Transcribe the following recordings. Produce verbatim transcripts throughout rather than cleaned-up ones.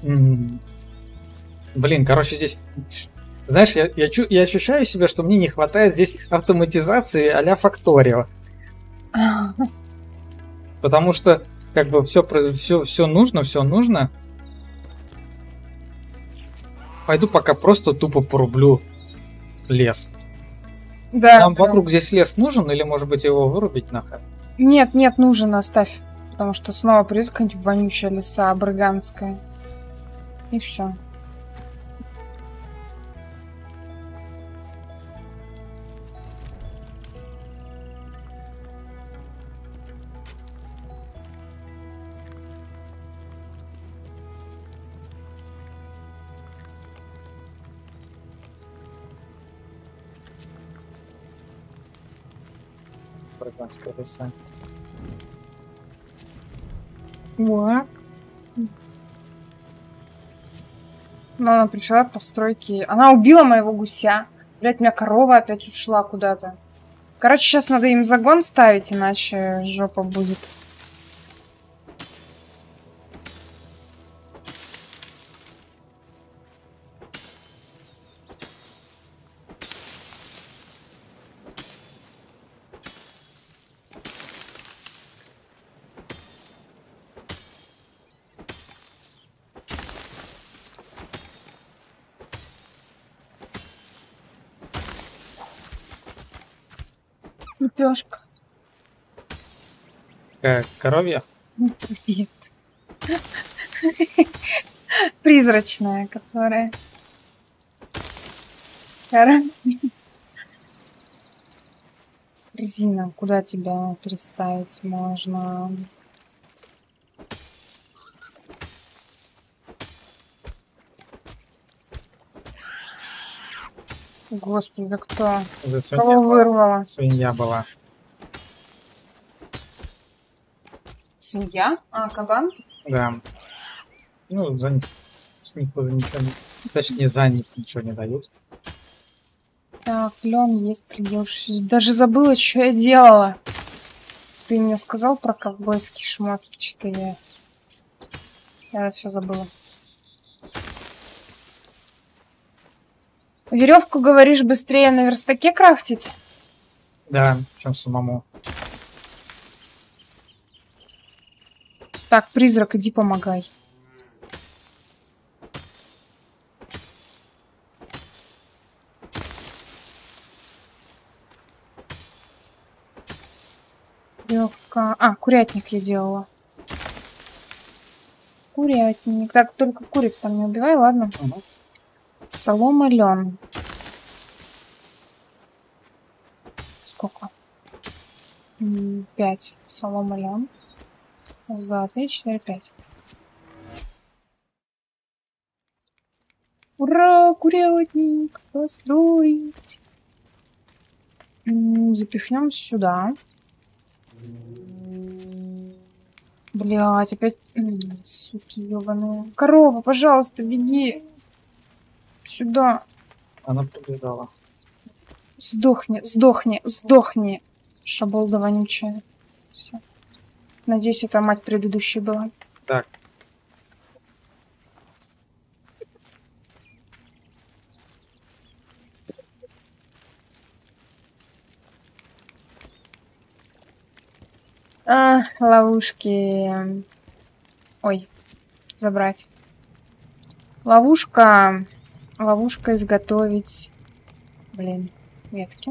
М. Блин, короче, здесь... Знаешь, я, я, чу- я ощущаю себя, что мне не хватает здесь автоматизации а-ля Факторио. Потому что, как бы, все, все, все нужно, все нужно. Пойду пока просто тупо порублю лес. Да. Нам вокруг здесь лес нужен, или, может быть, его вырубить нахер? Нет, нет, нужен, оставь. Потому что снова придет какая-нибудь вонючая лиса брыганская. И все. Британская лиса. Вот. Но она пришла к постройке. Она убила моего гуся. Блять, у меня корова опять ушла куда-то. Короче, сейчас надо им загон ставить, иначе жопа будет. Лепешка. Какая коровья? Нет. Призрачная, которая... Резина, куда тебя переставить можно? Господи, да кто? Это свинья Кого была. вырвала? Свинья была. Свинья? А, кабан? Да. Ну, за них, с них уже ничего не... Точнее, за них ничего не дают. Так, лен есть, придешь. Даже забыла, что я делала. Ты мне сказал про ковбойские шмотки, что-то я... Я все забыла. Веревку, говоришь, быстрее на верстаке крафтить? Да, чем самому. Так, призрак, иди помогай. Веревка. А, курятник я делала. Курятник. Так, только куриц там не убивай, ладно? Угу. Солома, лен. Сколько? М, Пять. Солома, лен. Раз, два, три, четыре, пять. Ура! Курятник построить. М, Запихнем сюда. Блять, опять... М, Суки ебаные. Корова, пожалуйста, беги. Сюда. Она побежала. Сдохни, сдохни, сдохни. Шаболда вонючая. Все. Надеюсь, это мать предыдущей была. Так. А, ловушки. Ой, забрать. Ловушка. Ловушка изготовить. Блин, ветки.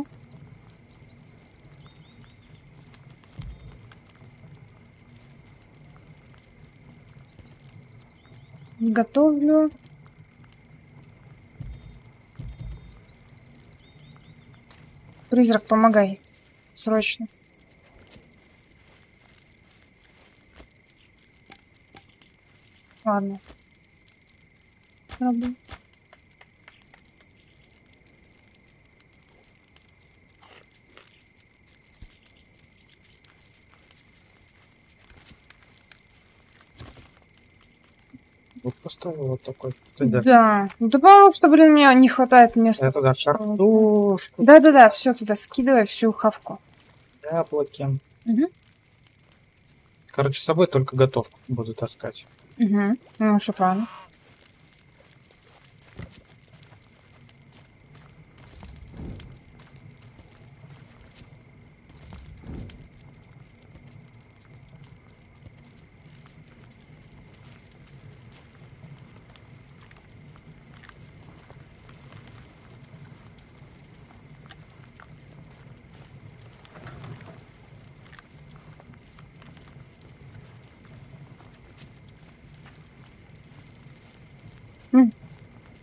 Изготовлю. Призрак, помогай. Срочно. Ладно. Пробуй. Вот поставил вот такой. Туда. Да. Ну, да потому что, блин, мне не хватает места. Я туда картошку. Да-да-да, все туда скидывай, всю хавку. Яблоки. Угу. Короче, с собой только готовку буду таскать. Угу. Ну, все правильно.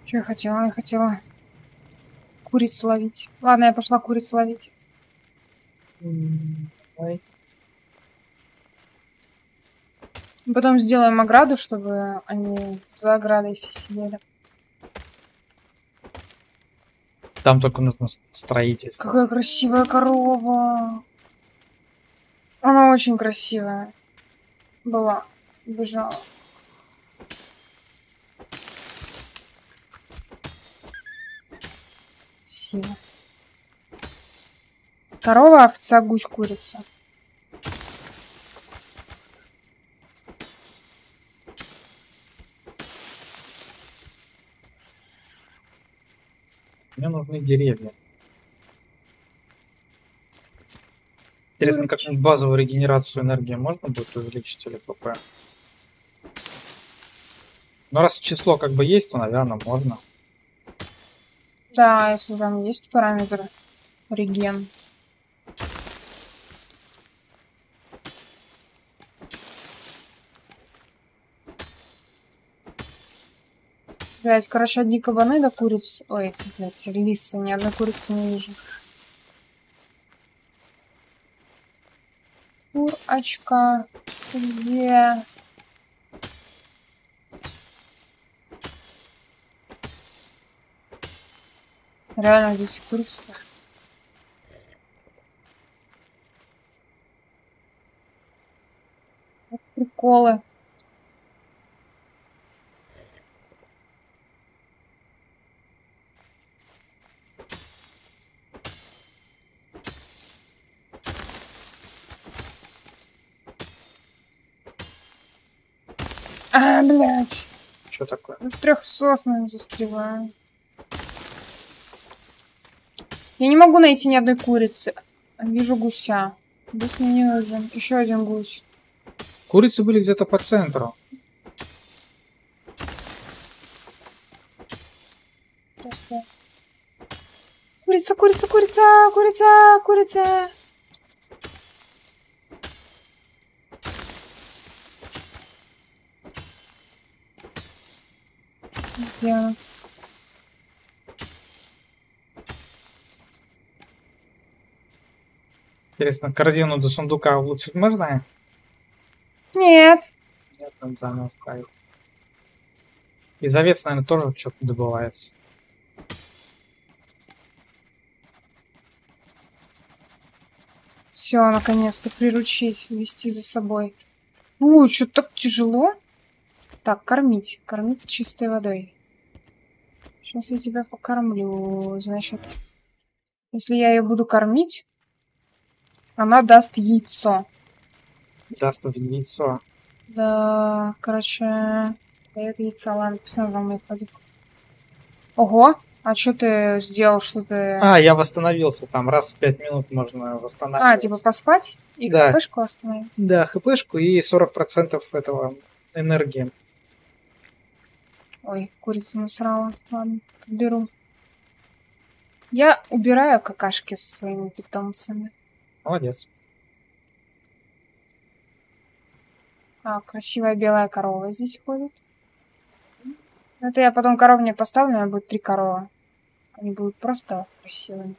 Что я хотела? Я хотела куриц ловить. Ладно, я пошла куриц ловить. Давай. Потом сделаем ограду, чтобы они за оградой все сидели. Там только нужно строительство. Какая красивая корова. Она очень красивая была. Бежала. Все. Корова, овца, гусь, курица. Мне нужны деревья. Интересно, как-нибудь базовую регенерацию энергии можно будет увеличить или ПП? Ну, раз число как бы есть, то, наверное, можно. Да, если там есть параметр реген. Блять, короче, одни кабаны до куриц. Ой, эти, блядь, лисы, ни одной курицы не вижу. Курочка, где? Реально, здесь курица. Вот приколы. А, блядь. Что такое? В трех соснах застреваю. Я не могу найти ни одной курицы. Вижу гуся. Гусь мне не нужен. Еще один гусь. Курицы были где-то по центру. Курица, курица, курица, курица, курица. Где она? Интересно, корзину до сундука улучшить можно? Нет. Нет, надо заново ставить. Из овец, наверное, тоже что-то добывается. Все, наконец-то приручить, вести за собой. Ой, что так тяжело? Так, кормить. Кормить чистой водой. Сейчас я тебя покормлю. Значит, если я ее буду кормить, она даст яйцо. Даст яйцо. Да, короче, дает яйцо. Ладно, пусть она за мной ходит. Ого, а что ты сделал, что ты... А, я восстановился. Там раз в пять минут можно восстанавливаться. А, типа поспать и да. хпшку восстановить? Да, хпшку и сорок процентов этого энергии. Ой, курица насрала. Ладно, беру. Я убираю какашки со своими питомцами. Молодец. А, красивая белая корова здесь ходит. Это я потом коровник поставлю, у меня будет три коровы. Они будут просто красивыми.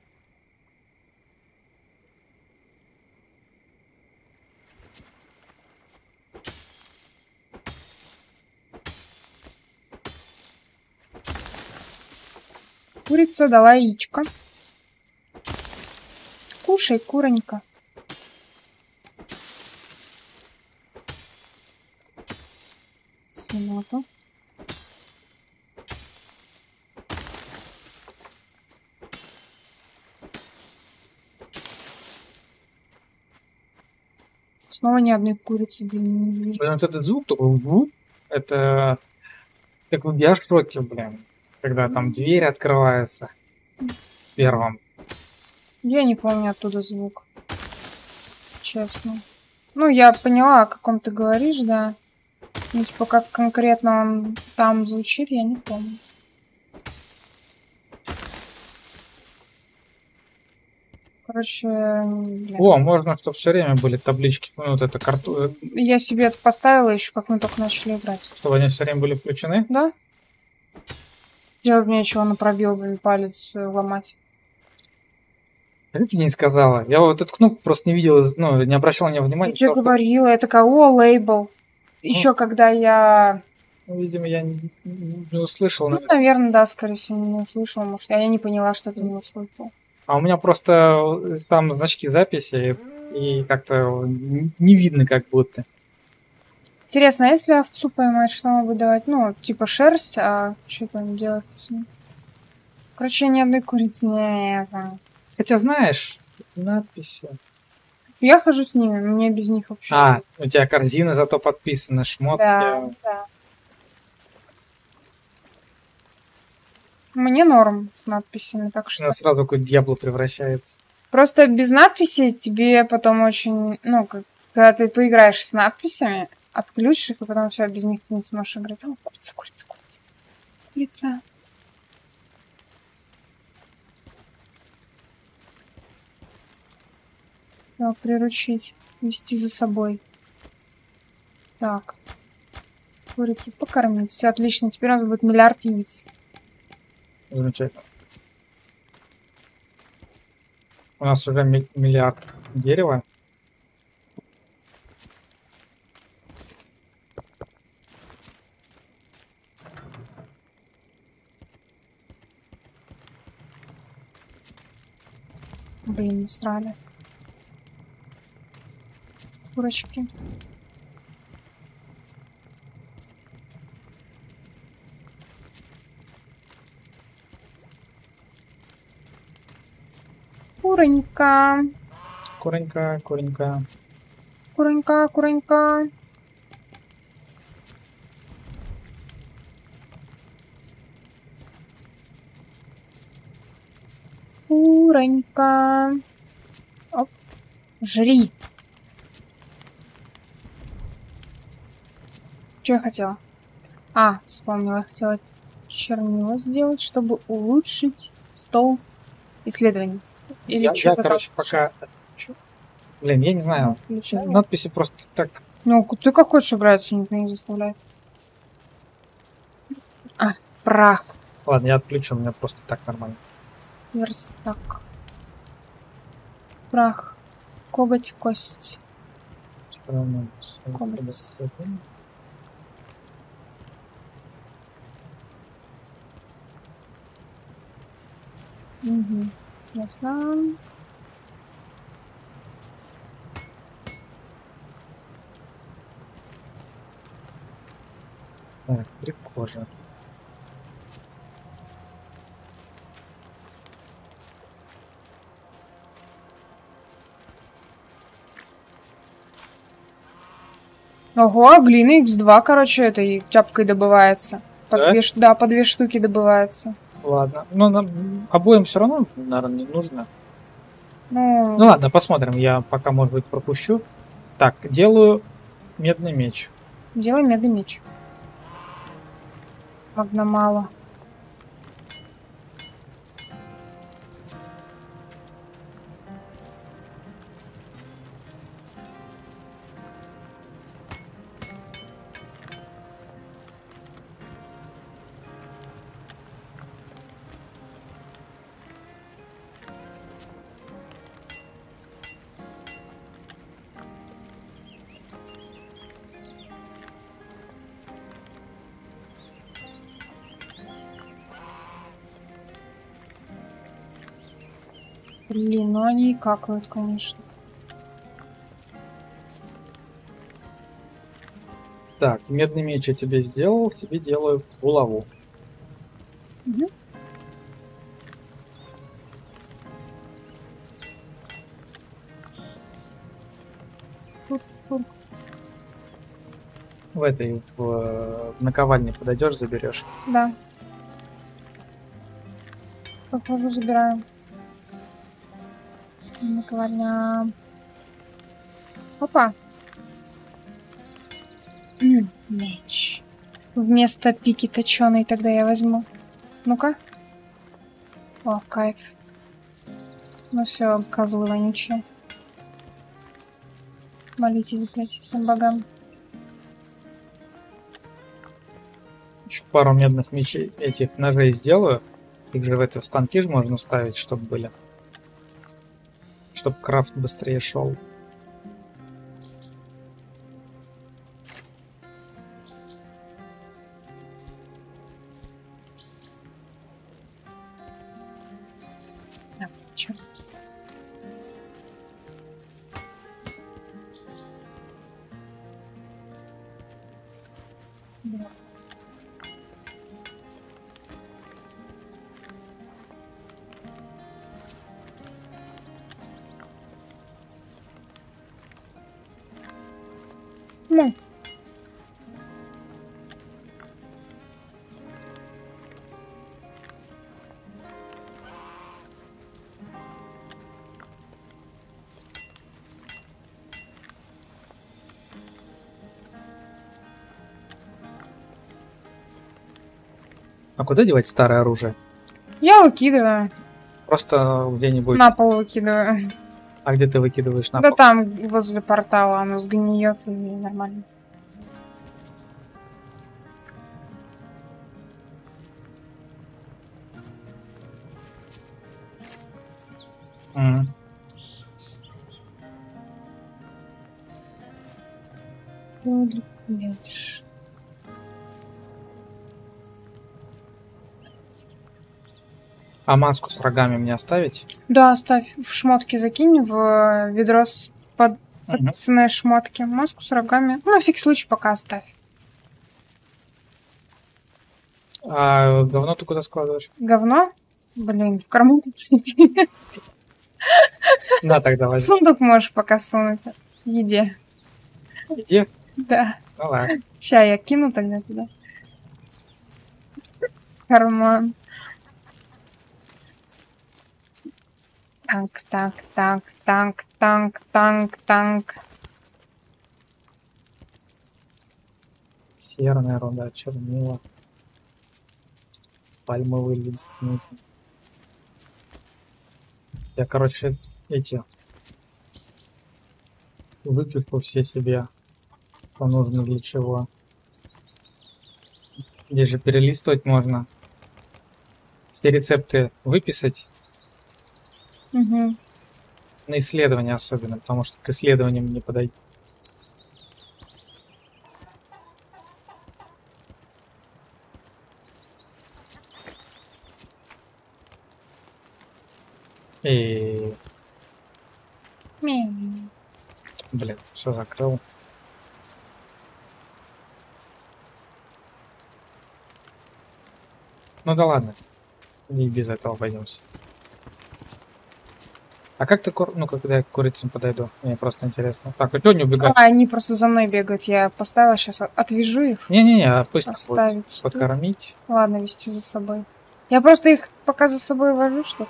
Курица дала яичко. Кушай, куронька. Свинота. Снова ни одной курицы, блин, не вижу. Вот этот звук такой, это как бы я в шоке, блин, когда там дверь открывается первым. Я не помню оттуда звук. Честно. Ну, я поняла, о каком ты говоришь, да. Ну, типа, как конкретно он там звучит, я не помню. Короче, блин. О, можно, чтобы все время были таблички. Ну, вот это карту. Я себе это поставила еще, как мы только начали играть. Чтобы они все время были включены? Да? Делать мне чего на пробел, блин, палец э, ломать. А ты мне не сказала. Я вот эту кнопку просто не видел, из- ну, не обращал на нее Я внимания. тебе потому что, говорила, я такая, о, лейбл. ну, Еще когда я... ну, видимо, я не, не- не услышал, Ну, наверное. наверное, да, скорее всего, не услышала, может, а я не поняла, что ты не услышал. А у меня просто э, там значки записи, и как-то н- не видно как будто. Интересно, а если овцу поймать, что она будет давать? Ну, типа шерсть, а что там делать с ней? Короче, ни одной курицы нет. Хотя, знаешь, надписи. Я хожу с ними, мне без них вообще. А, у тебя корзина зато подписана, шмотки. Да, да. Мне норм с надписями, так что... Она сразу какой дьявол превращается. Просто без надписей тебе потом очень... Ну, как, когда ты поиграешь с надписями, отключишь их, и потом все, без них ты не сможешь играть. О, курица, курица, курица. Курица. Надо приручить, вести за собой. Так. Курицы покормить. Все отлично. Теперь у нас будет миллиард яиц. Замечательно. У нас уже ми- миллиард дерева. Блин, не срали. Курочки. Куренька. Куренька, куренька. Куренька, куренька. Куренька. Оп. Жри. Что я хотела? А, вспомнила. Я хотела чернила сделать, чтобы улучшить стол исследований. Или Я, я, что-то короче, там. пока... Чё? Блин, я не знаю. Включаю. Надписи просто так... Ну, ты как хочешь играть, никто не заставляет. А, прах. Ладно, я отключу, у меня просто так нормально. Верстак. Прах. Коготь, кость. Коготь. Угу. Ясно. Так, прикольно. Ого, глина икс два, короче, этой тяпкой добывается. По Да? две, ш- да, по две штуки добывается. Ладно. Но нам обоим все равно, наверное, не нужно. Ну, Ну ладно, посмотрим. Я пока, может быть, пропущу. Так, делаю медный меч. делай медный меч. Магна мало. Блин, ну они и какают, конечно. Так, медный меч я тебе сделал, тебе делаю булаву. Угу. В этой, в, в наковальне подойдешь, заберешь. Да. Похоже, забираем. Наковальня. Опа. М, меч. Вместо пики точеной тогда я возьму. Ну-ка. О, кайф. Ну все, козлы вонючие. Молитесь, блядь, всем богам. Еще пару медных мечей, этих ножей сделаю. Их же в эти станки же можно ставить, чтобы были. Чтобы крафт быстрее шел. Чё? Да. Ну. А куда девать старое оружие? Я выкидываю. Просто где-нибудь... На пол выкидываю. А где ты выкидываешь на Да пол? там, возле портала, оно сгниет и нормально. Мгм. Дальше. А маску с рогами мне оставить? Да, оставь в шмотки, закинь в э, ведро с под... Мгм. подписанные шмотки. Маску с рогами. Ну, на всякий случай пока оставь. А говно ты куда складываешь? Говно? Блин, в карман цепи. На, тогда В возьми. сундук можешь пока сунуть. В еде. Где? Да. Ну ладно. Ща я кину тогда туда. Карман. Так, так, так, так, так, так, так. Серная руда, чернила. Пальмовый лист нужен. Я, короче, эти... выпивку все себе. Что нужно для чего. Здесь же перелистывать можно. Все рецепты выписать. Угу. На исследования особенно, потому что к исследованиям не подойти. И... Блин, все закрыл. Ну да ладно. И без этого обойдемся. А как ты, кур... ну когда я к курицам подойду? Мне просто интересно. Так, а чё не убегать? А, они просто за мной бегают. Я поставила, сейчас отвяжу их. Не-не-не, а пусть Оставить будут тут. покормить. Ладно, вести за собой. Я просто их пока за собой вожу, что.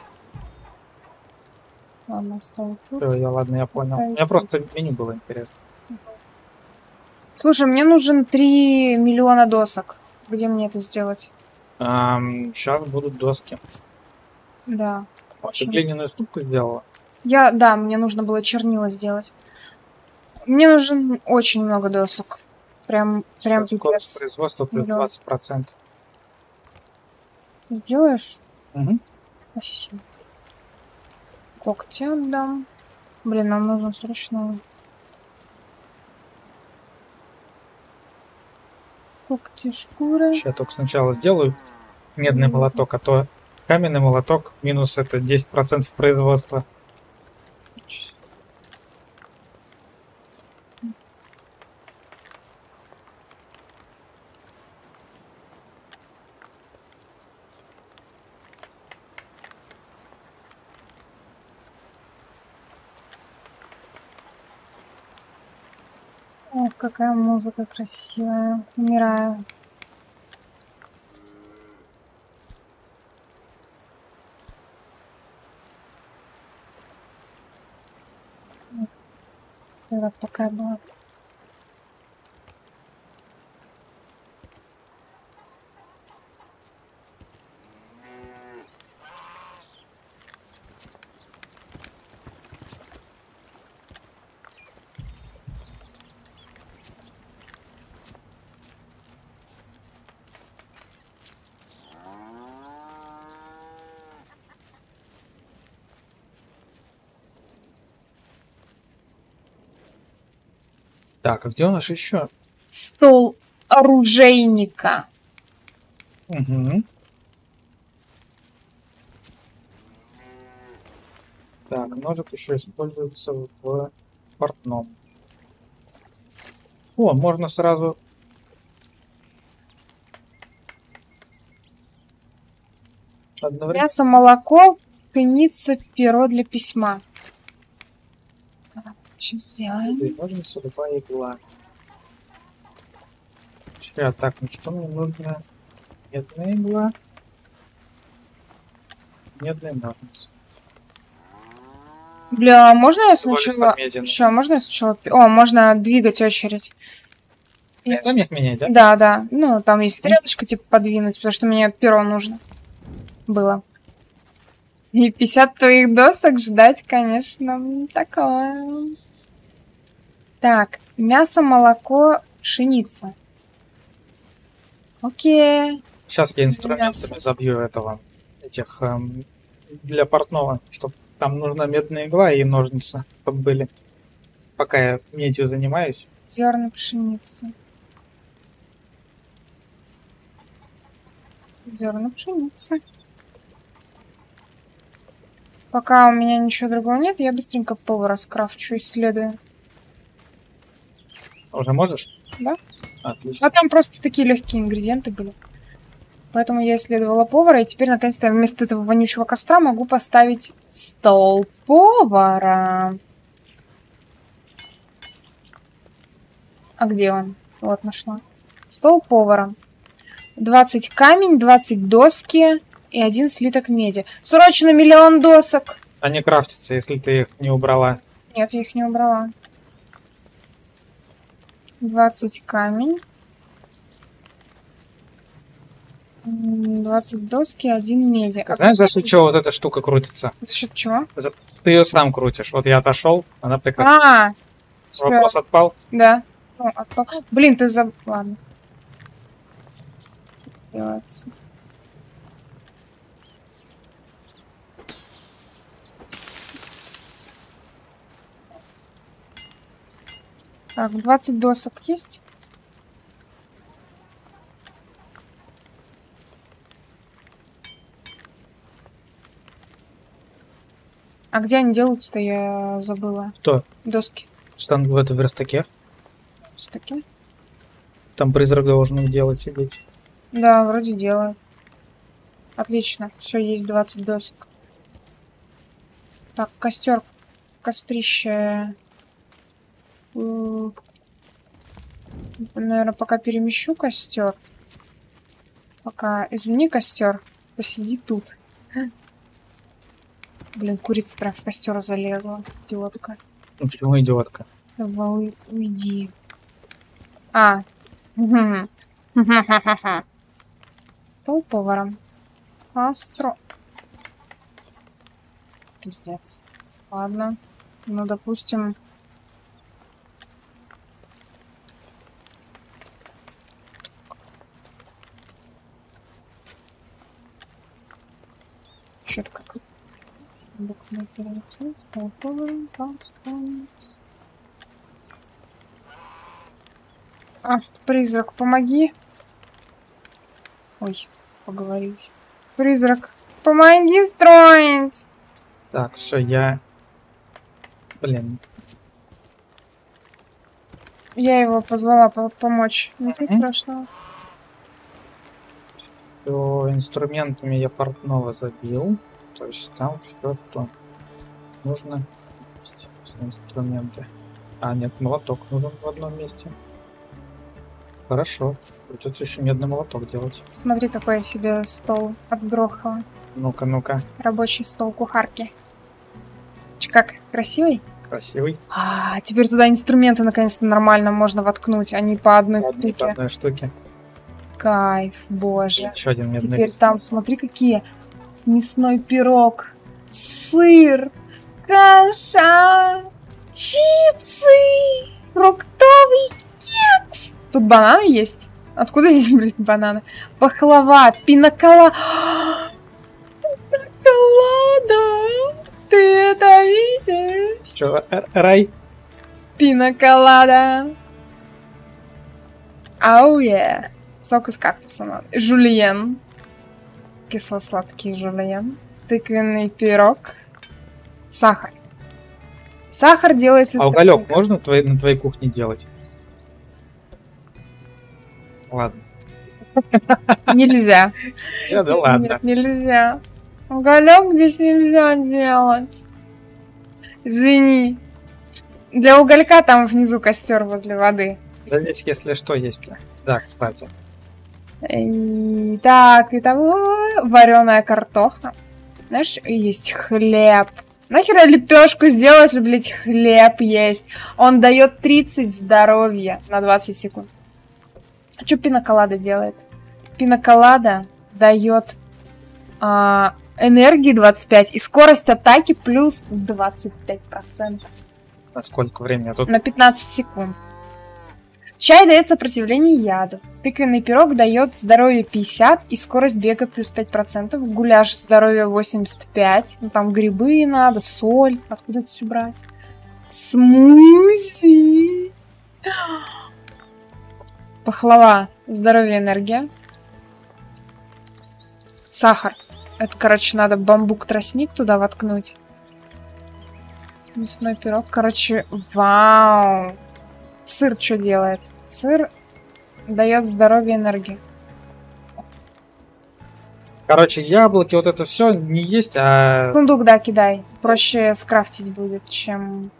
Ладно, оставить тут. Всё, я, ладно, я понял. Оставить Мне просто меню было интересно. Слушай, мне нужен три миллиона досок. Где мне это сделать? Сейчас будут доски. Да. Ты Очень. глиняную ступку сделала? Я, да, мне нужно было чернила сделать. Мне нужен очень много досок. Прям, прям Скорость пипец. производства плюс Миллион. двадцать процентов. Делаешь? Угу. Спасибо. Когти отдам. Блин, нам нужно срочно... Когти, шкуры. Сейчас я только сначала сделаю медный молоток, а то каменный молоток минус это десять процентов производства. Ох, какая музыка красивая. Умираю. Когда такая была. Так, а где у нас еще? Стол оружейника. Угу. Так, ножик еще используется в портном. О, можно сразу... Одновременно... Мясо, молоко, пшеница, перо для письма. Сейчас сделаем. Ножницы, любая игла. Сейчас, так, ну что мне нужно? Медная игла. Медные ножницы. Бля, можно я Всего лишь сначала... меден. Что, можно я сначала... О, можно двигать очередь. Местами их менять, да? Да, да. Ну, там есть стрелочка, типа, подвинуть, потому что мне перо нужно было. И пятьдесят твоих досок ждать, конечно, такое. Так, мясо, молоко, пшеница. Окей. Сейчас я инструментами Мясо. забью этого, этих, эм, для портного, чтобы там нужна медная игла и ножницы, чтобы были. Пока я медью занимаюсь. Зерна пшеницы. Зерна пшеницы. Пока у меня ничего другого нет, я быстренько повара скрафчу, исследую. Уже можешь? Да. Отлично. А там просто такие легкие ингредиенты были. Поэтому я исследовала повара, и теперь наконец-то вместо этого вонючего костра могу поставить стол повара. А где он? Вот, нашла. Стол повара. двадцать камень, двадцать доски и один слиток меди. Срочно миллион досок! Они крафтятся, если ты их не убрала. Нет, я их не убрала. двадцать камень. двадцать доски, один меди. А знаешь, за счет чего вот эта штука крутится? За счет чего? За... Ты ее сам крутишь. Вот я отошел, она прекратила. А, Вопрос отпал. да. О, отпал. Блин, ты забыл. Ладно. Делается. Так, двадцать досок есть? А где они делаются-то, я забыла. Кто? Доски. Штанг в этом верстаке. Доски. Там призрак должен их делать, сидеть. Да, вроде делаю. Отлично. Все, есть двадцать досок. Так, костер. Кострище. Наверное, пока перемещу костер. Пока, извини, костер, посиди тут. Блин, курица прям в костер залезла. Идиотка. Ну почему идиотка? Давай, уйди. А. Стол поваром. Астро. Пиздец. Ладно. Ну, допустим... Что-то как... Стол поваром. А, призрак, помоги. Ой, поговорить. Призрак, помоги строить. Так, все, я... Блин. Я его позвала по помочь. Ничего Mm-hmm. страшного. То инструментами я портного забил. То есть там все, что нужно. Есть инструменты. А, нет, молоток нужен в одном месте. Хорошо. Придется еще медный молоток делать. Смотри, какой я себе стол отгрохала. Ну-ка, ну-ка. Рабочий стол кухарки. Ч, как, красивый? Красивый. А, теперь туда инструменты наконец-то нормально можно воткнуть, а не по одной Одной, штуке. по одной штуке. Кайф, боже. Еще один медный Теперь лист. там, смотри, какие. Мясной пирог, сыр, каша, чипсы, фруктовый кекс. Тут бананы есть? Откуда здесь, блин, бананы? Пахлава, пинакола. Пинаколада. Ты это видишь? Че, рай? Пинаколада. Ау, yeah. Сок из кактуса надо. Жульен. Кисло-сладкий жульен. Тыквенный пирог. Сахар. Сахар делается из А уголек тростника. можно твоей, на твоей кухне делать? Ладно. Нельзя. Да, да ладно. Нет, нельзя. Уголек здесь нельзя делать. Извини. Для уголька там внизу костер возле воды. Да здесь, если что, есть. Да, кстати. И, так, и там вареная картоха. Знаешь, есть хлеб. Нахер лепешку сделать, если, блядь, хлеб есть? Он дает тридцать здоровья на двадцать секунд. А что пиноколада делает? Пиноколада дает а, энергии двадцать пять и скорость атаки плюс двадцать пять процентов. На сколько времени? Тут На пятнадцать секунд. Чай дает сопротивление яду. Тыквенный пирог дает здоровье пятьдесят и скорость бега плюс пять процентов. Гуляш здоровье восемьдесят пять. Ну там грибы надо, соль. Откуда это все брать? Смузи. Пахлава. Здоровье, энергия. Сахар. Это, короче, надо бамбук-тростник туда воткнуть. Мясной пирог. Короче, вау. Сыр что делает? Сыр дает здоровье, энергию. Короче, яблоки, вот это все не есть, а... Сундук, да, кидай. Проще скрафтить будет, чем...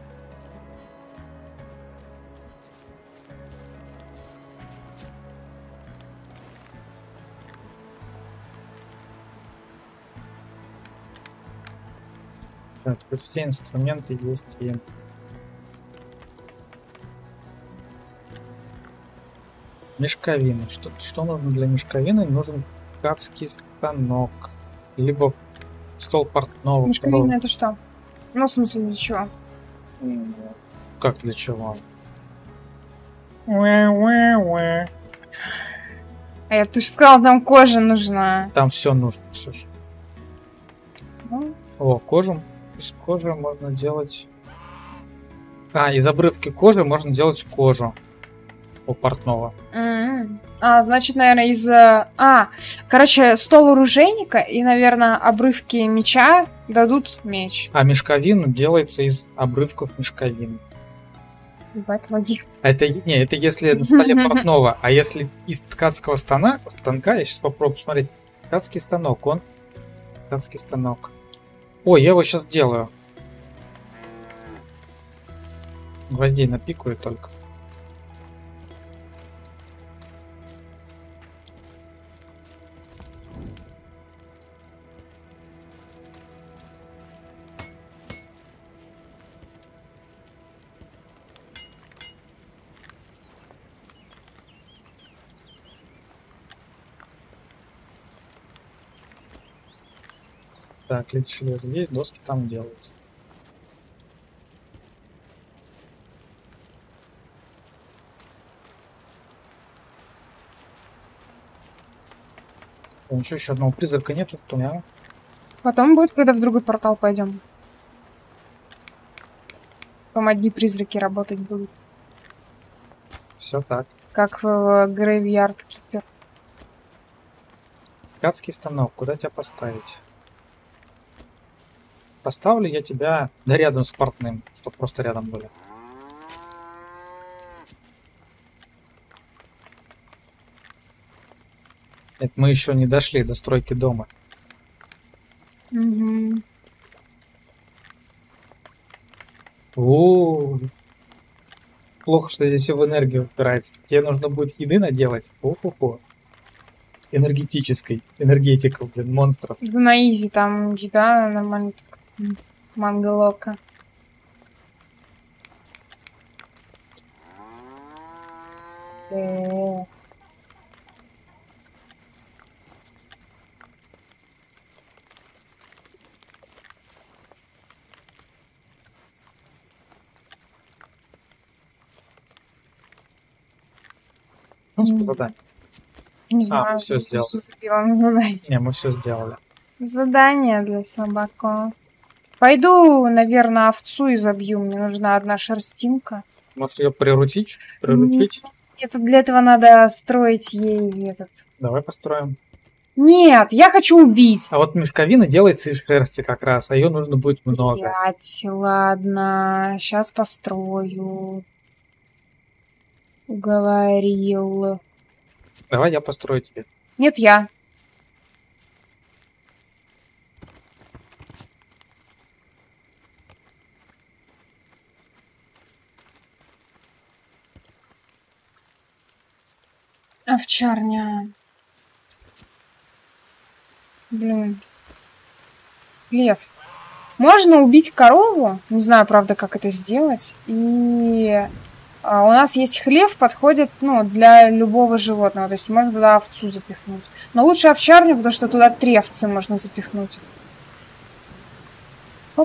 Да, тут все инструменты есть и... Мешковина. Что, что нужно для мешковины? Нужен ткацкий станок. Либо стол портного. Мешковина чтобы- это что? Ну, в смысле, для чего? Как для чего? Уэ-уэ-уэ. А ты же сказал, там кожа нужна. Там все нужно, Ксюша. Ну, О, кожу. Из кожи можно делать... А, из обрывки кожи можно делать кожу. У портного. м-м. А, значит, наверное, из... э, А, короче, стол оружейника и, наверное, обрывки меча дадут меч. А мешковину делается из обрывков мешковины. Ебать, логика. Это, не, это если на столе портного, а если из ткацкого стана, станка, я сейчас попробую посмотреть. Ткацкий станок, он... Ткацкий станок. Ой, я его сейчас делаю. Гвоздей напикаю только. Так, лид железа есть, доски там делаются. О, ничего, еще одного призрака нету, что меня. Потом будет, когда в другой портал пойдем. Там одни призраки работать будут. Все так. Как в Грейвьярд Кипер. Ткацкий станок, куда тебя поставить? Поставлю я тебя, да, рядом с портным, чтобы просто рядом были. Это мы еще не дошли до стройки дома. Угу. О, плохо, что здесь все в энергию упирается. Тебе нужно будет еды наделать. О-хо-хо. Энергетической. Энергетикал, блин, монстров. Да на изи там еда нормально. Так. М, Манго-лока. Э, Ну, М. задание. Не знаю. всё сделал. Забила на задание. Не, мы все сделали. Задание для слабаков. Пойду, наверное, овцу и забью. Мне нужна одна шерстинка. Может ее приручить? Приручить? Это для этого надо строить ей этот... Давай построим. Нет, я хочу убить. А вот мешковина делается из шерсти как раз, а ее нужно будет много. Блять, ладно. Сейчас построю. Уговорил. Давай я построю тебе. Нет, я. Овчарня. Блин. Лев. Можно убить корову. Не знаю, правда, как это сделать. И а, у нас есть хлев, подходит, ну, для любого животного. То есть можно туда овцу запихнуть. Но лучше овчарню, потому что туда три овцы можно запихнуть. Оп.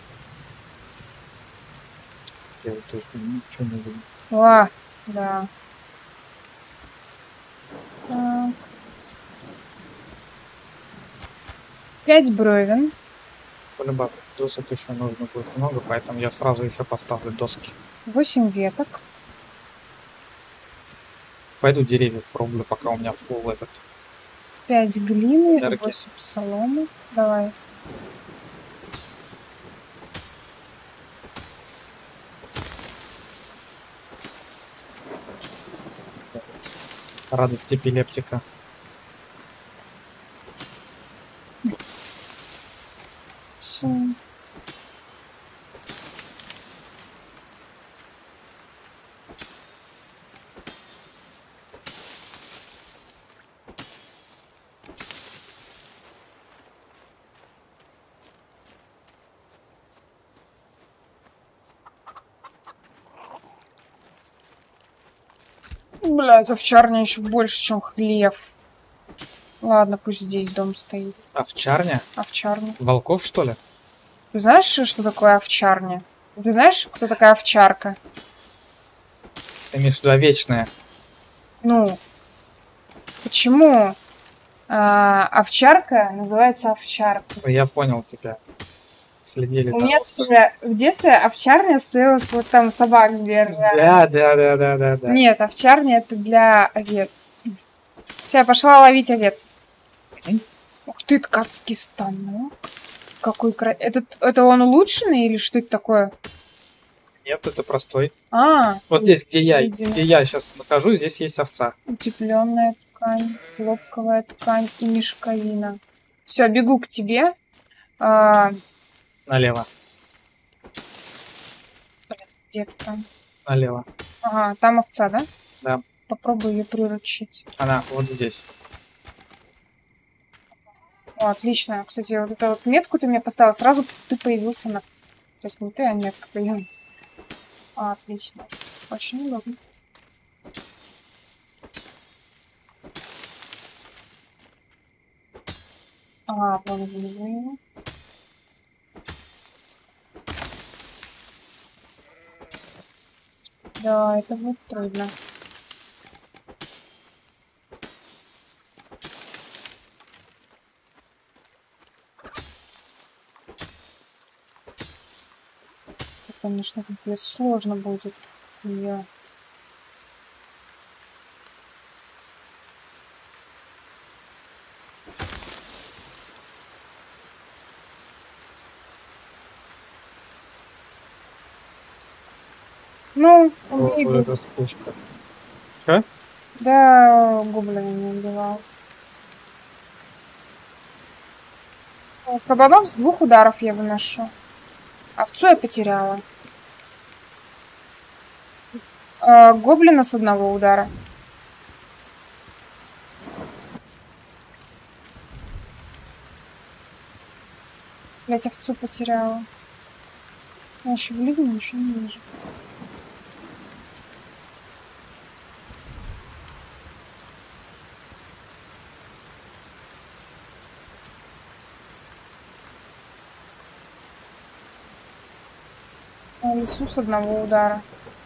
Я вот тоже ничего не видно. А, да. Так. Пять бревен. Полюбав, досок еще нужно будет много, поэтому я сразу еще поставлю доски. Восемь веток. Пойду деревья пробую, пока у меня фул этот. Пять глины, Яркий. восемь соломы. Давай. Радость эпилептика. Семь. Блядь, овчарня еще больше, чем хлев. Ладно, пусть здесь дом стоит. Овчарня? Овчарня. Волков, что ли? Ты знаешь, что такое овчарня? Ты знаешь, кто такая овчарка? Ты имеешь в виду овечная? Ну, почему а, овчарка называется овчаркой? Я понял тебя. Следили У за меня овцами. тоже в детстве овчарня ссылалась вот там собак держать. Да, да, да, да, да, да. Нет, овчарня это для овец. Все, я пошла ловить овец. Мгм. Ух ты, ткацкий станок. Какой кра... Этот, это он улучшенный или что это такое? Нет, это простой. А, Вот здесь, где я, видимо. где я сейчас нахожусь, здесь есть овца. Утепленная ткань, хлопковая ткань и мешковина. Все, бегу к тебе. А, Налево, где ты там? налево. Ага, там овца, да? Да. Попробую ее приручить. Она вот здесь. О, отлично. Кстати, вот эту вот метку ты мне поставил, сразу ты появился на... То есть не ты, а метка появилась. А, отлично. Очень удобно. А, вон вижу его. Да, это будет трудно. Конечно, пипец сложно будет. Я... Ну, Вот, убей вот бы. эта штучка. Что? Да, гоблина не убивал. О, кабанов с двух ударов я выношу. Овцу я потеряла. А, гоблина с одного удара. Блять, овцу потеряла. Я еще в ливне ничего не вижу. А, лесу с одного удара.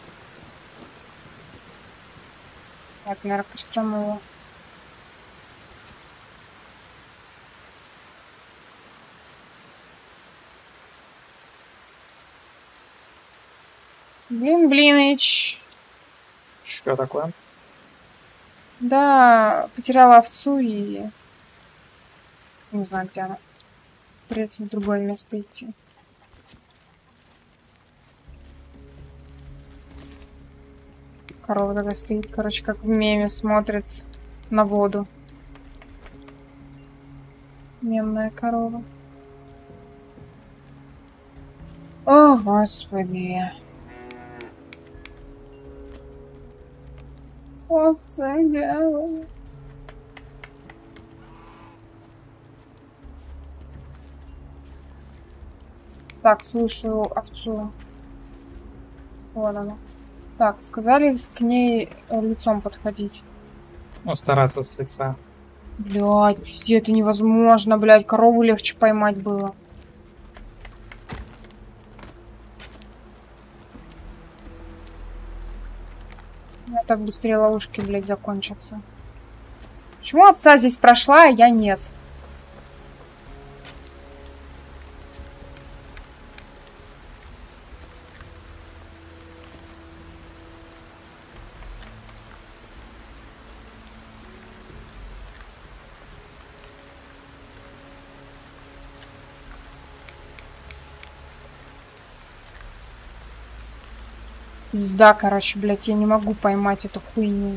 Так, наверное, крестанула. Блин, блиныч. Что такое? Да, потеряла овцу и... Не знаю, где она. Придется в другое место идти. Корова такая стоит, короче, как в меме, смотрит на воду. Мемная корова. О, господи. Овца белая. Так, слушаю овцу. Вон она. Так, сказали к ней лицом подходить. Ну, стараться с лица. Блядь, пиздец, это невозможно, блядь. Корову легче поймать было. У меня так быстрее ловушки, блядь, закончатся. Почему овца здесь прошла, а я нет? Пизда, короче, блядь, я не могу поймать эту хуйню.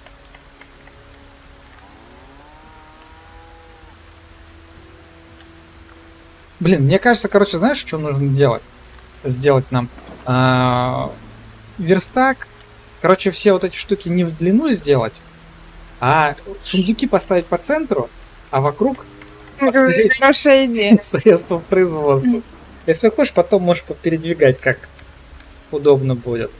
Блин, мне кажется, короче, знаешь, что нужно делать? Сделать нам а, верстак. Короче, все вот эти штуки не в длину сделать, а сундуки поставить по центру, а вокруг поставить Хорошая идея. средства производства. Если хочешь, потом можешь передвигать, как удобно будет.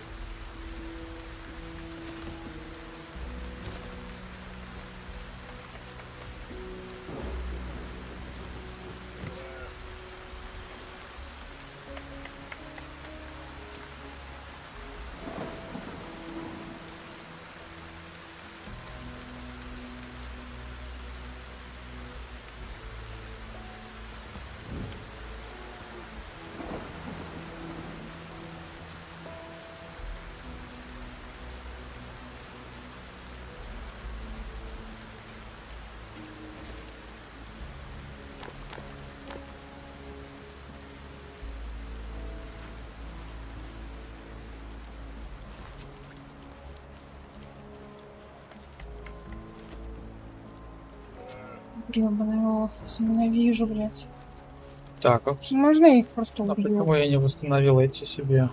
Гребаные овцы, ненавижу, блядь. Так, а Можно я их просто а убью? почему я не восстановил эти себе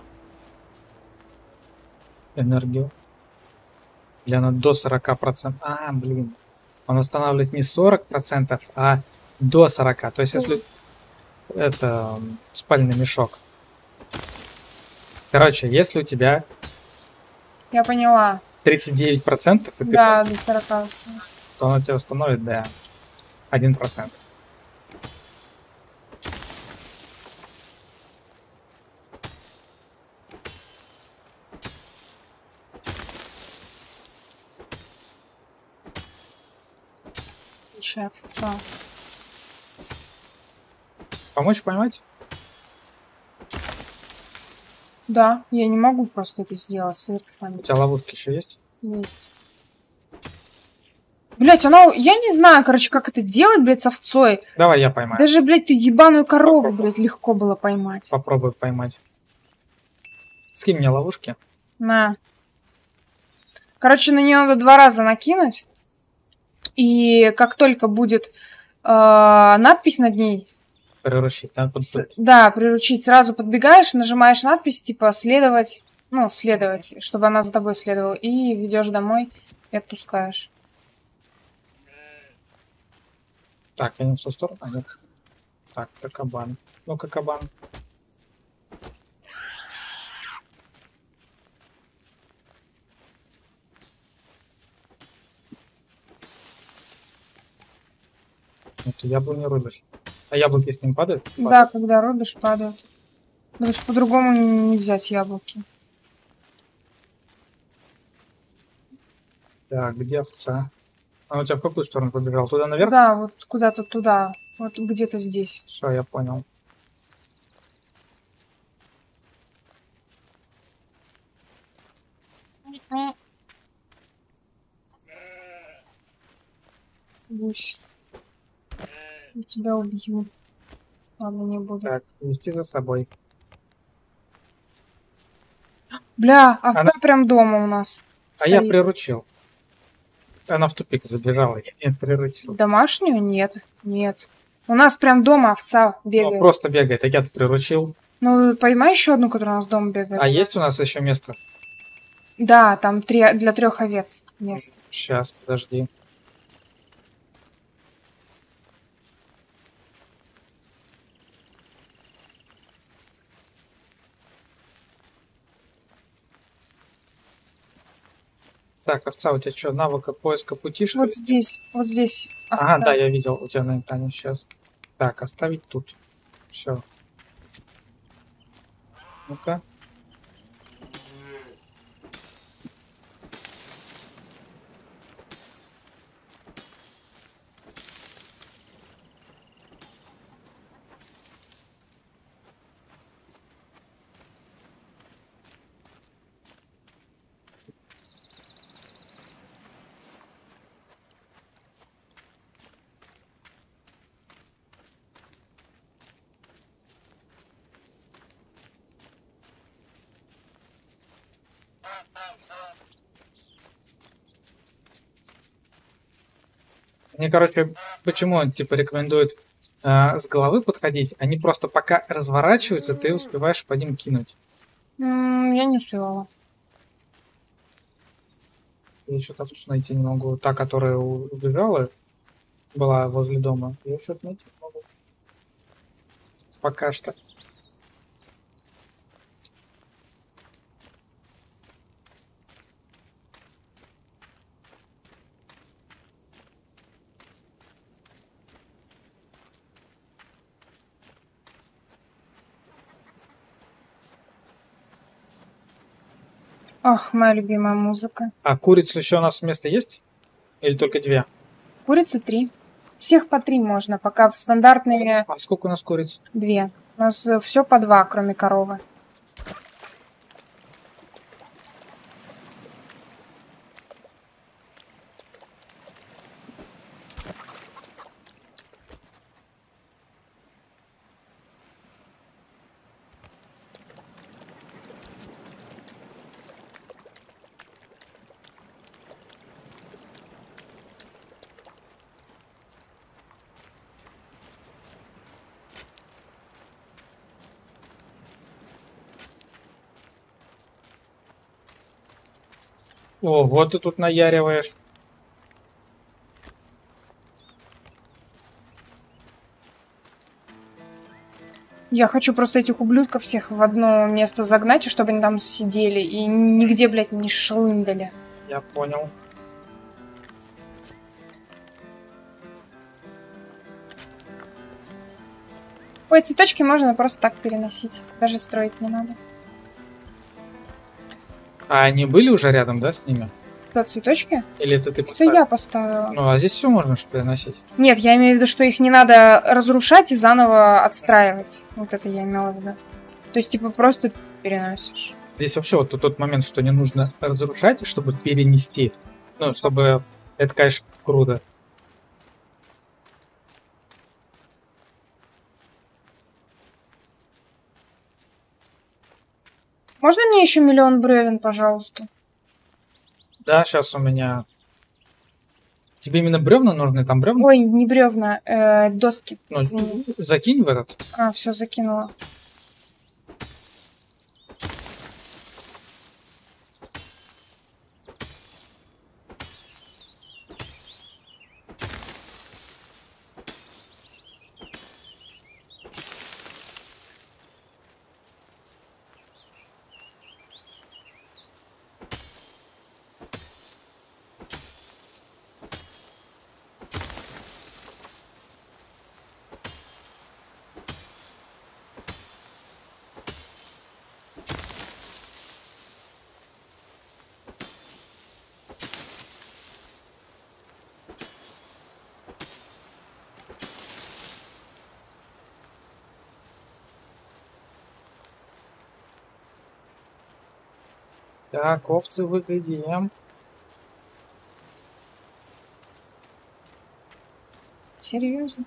энергию? Или она до сорока процентов? А, блин. Он восстанавливает не сорок процентов, а до сорока. То есть, если это м, спальный мешок. Короче, если у тебя Я поняла. тридцать девять процентов, и ты, Да, до сорока. то она тебя восстановит, да, один процент. Лучшая овца. Помочь поймать? Да, я не могу просто это сделать. Сыр У память тебя ловушки еще есть? есть. Блять, она... Я не знаю, короче, как это делать, блядь, с овцой. Давай я поймаю. Даже, блядь, ту ебаную корову, Попробуй. блядь, легко было поймать. Попробую поймать. Скинь мне ловушки. На. Короче, на нее надо два раза накинуть. И как только будет э, надпись над ней, Приручить. Надо под- с- да, приручить, сразу подбегаешь, нажимаешь надпись, типа, следовать, ну, следовать, чтобы она за тобой следовала, и ведешь домой и отпускаешь. Так, я не в ту сторону. А, нет. Так, это кабан. Ну-ка, кабан. Ну, ты яблони рубишь. А яблоки с ним падают? Да, когда рубишь, падают. Потому что по-другому не взять яблоки. Так, где овца? А у тебя в какую сторону побежал? Туда наверх? Да, вот куда-то туда, вот где-то здесь. Все, я понял. Гусь. Я тебя убью. Ладно, не буду. Так, нести за собой. Бля, овца Она- прям дома у нас. А я стоит. приручил. Она в тупик забежала, я не приручил. Домашнюю? Нет, нет. У нас прям дома овца Ну, бегает. просто бегает, а я-то приручил. Ну, поймай еще одну, которая у нас дома бегает. А есть у нас еще место? Да, там три, для трех овец место. Сейчас, подожди. Так, овца, у тебя что, навыка поиска пути, что Вот ли? здесь, вот здесь. Ага, овца. да, я видел у тебя на экране сейчас. Так, оставить тут. Все. Ну-ка. Мне, короче, почему он, типа, рекомендует э, с головы подходить? Они просто пока разворачиваются, ты успеваешь по ним кинуть. М, Я не успевала. Я что-то найти не могу. Та, которая у- убежала, была возле дома. Я что-то найти не могу. Пока что. Ах, моя любимая музыка. А курицу еще у нас вместо есть? Или только две? Курицы три. Всех по три можно, пока в стандартные А сколько у нас куриц? две. У нас все по два, кроме коровы. О, вот ты тут наяриваешь. Я хочу просто этих ублюдков всех в одно место загнать, и чтобы они там сидели и нигде, блядь, не шлындали. Я понял. Ой, цветочки можно просто так переносить. Даже строить не надо. А они были уже рядом, да, с ними? Что, цветочки? Или это ты Это поставил? я поставила. Ну, а здесь все можно что переносить. Нет, я имею в виду, что их не надо разрушать и заново отстраивать. Вот это я имела в виду. То есть, типа, просто переносишь. Здесь вообще вот тот момент, что не нужно разрушать, чтобы перенести. Ну, чтобы... Это, конечно, круто. Можно мне еще миллион бревен, пожалуйста? Да, сейчас у меня... Тебе именно бревна нужны? Там бревна? Ой, не бревна, э, доски. Ну, Извини. закинь в этот. А, все, закинула. Так, овцы выглядим. Серьезно?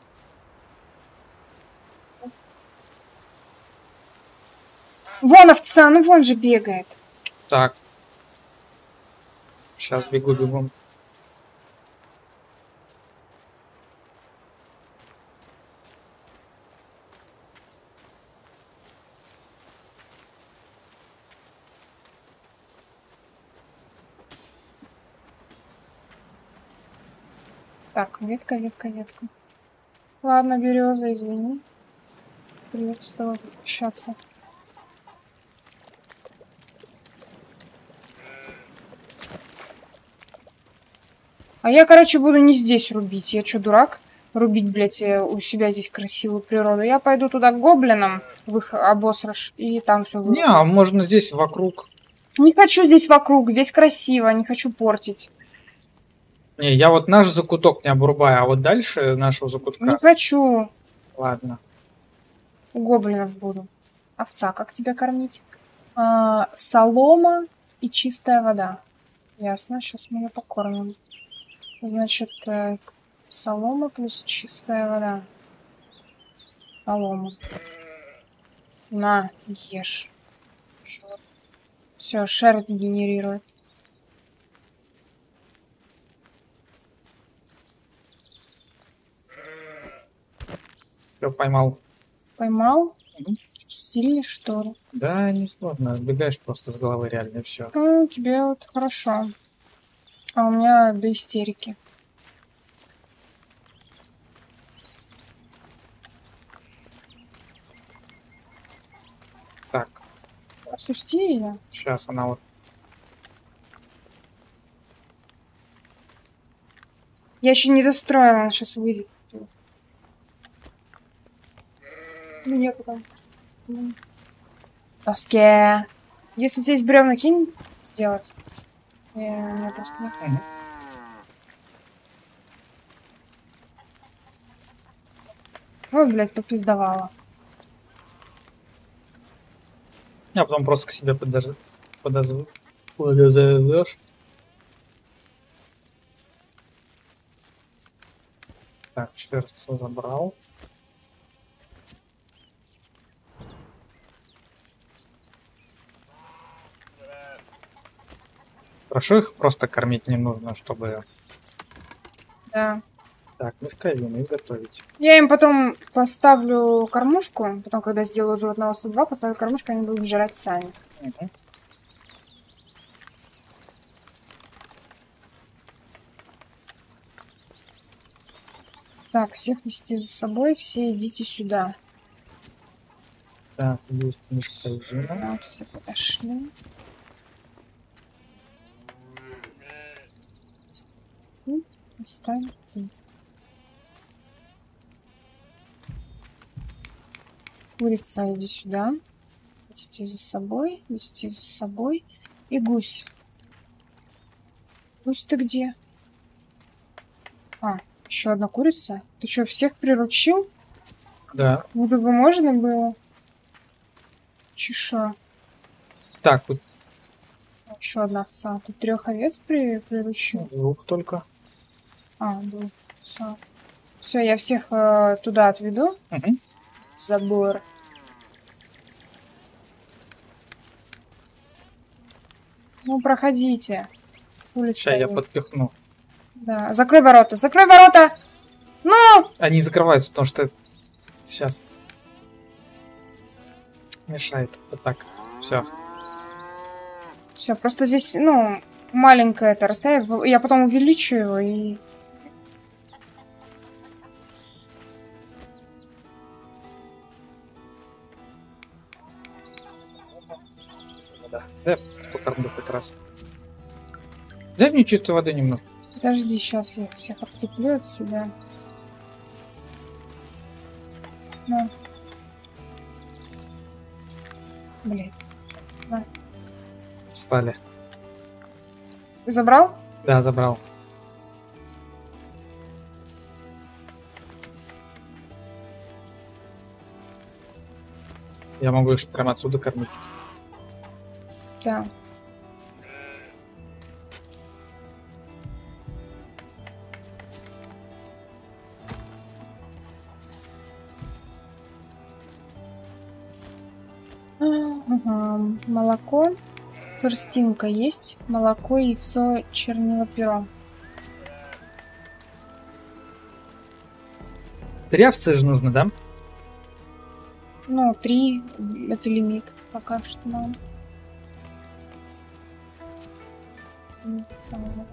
Вон овца, ну вон же бегает. Так. Сейчас бегу, бегу. Так, ветка, ветка, ветка. Ладно, береза, извини. Придется с тобой общаться. А я, короче, буду не здесь рубить. Я что, дурак? Рубить, блядь, у себя здесь красивую природу. Я пойду туда к гоблинам, в их обосраж, и там все Не, а можно здесь вокруг. Не хочу здесь вокруг, здесь красиво, не хочу портить. Не, я вот наш закуток не обрубаю, а вот дальше нашего закутка. Не хочу. Ладно. У гоблинов буду. Овца, как тебя кормить? А, солома и чистая вода. Ясно, сейчас мы ее покормим. Значит, э, солома плюс чистая вода. Солома. На, ешь. Все, шерсть генерирует. Все, поймал. Поймал? Угу. Сильный, что ли? Да, не сложно. Отбегаешь просто с головы реально, и все. Ну, тебе вот хорошо. А у меня до истерики. Так. Отпусти ее. Сейчас она вот. Я еще не достроила, она сейчас выйдет. Мне потом. Доске. Если у тебя есть бревна, кинь сделать. Я, у меня просто нет. Угу. Вот, блядь, попиздавала. А потом просто к себе подож... подозв... подозовешь. Так, шерсть забрал. Хорошо, их просто кормить не нужно, чтобы... Да. Так, мешковины готовить. Я им потом поставлю кормушку. Потом, когда сделаю животного сто два, поставлю кормушку, они будут жрать сами. Угу. Так, всех вести за собой, все идите сюда. Так, есть мешковина. Так, все подошли. Оставь. Курица, иди сюда. Вести за собой, вести за собой. И гусь. Гусь, ты где? А, еще одна курица. Ты что, всех приручил? Да. Ну, так бы можно было. Чеша. Так, вот Еще одна овца. Ты трех овец при... приручил? двух только. А, был. Все. Все, я всех э, туда отведу. Угу. Забор. Ну, проходите. Улица. Сейчас я подпихну. Да. Закрой ворота. Закрой ворота! Ну! Они закрываются, потому что сейчас мешает. Вот так. Все. Все, просто здесь, ну, маленькое это расстояние. Я потом увеличу его и... Да. Да, покормлю как раз. Дай мне чистой воды немного. Подожди, сейчас я всех отцеплю от себя. На. Блин. На. Встали. Ты забрал? Да, забрал. Я могу их прямо отсюда кормить. Да. Ага. Молоко. Перстинка есть. Молоко, яйцо, чернила, перо. Три овцы же нужно, да? Ну, три. Это лимит пока что нам. Самого.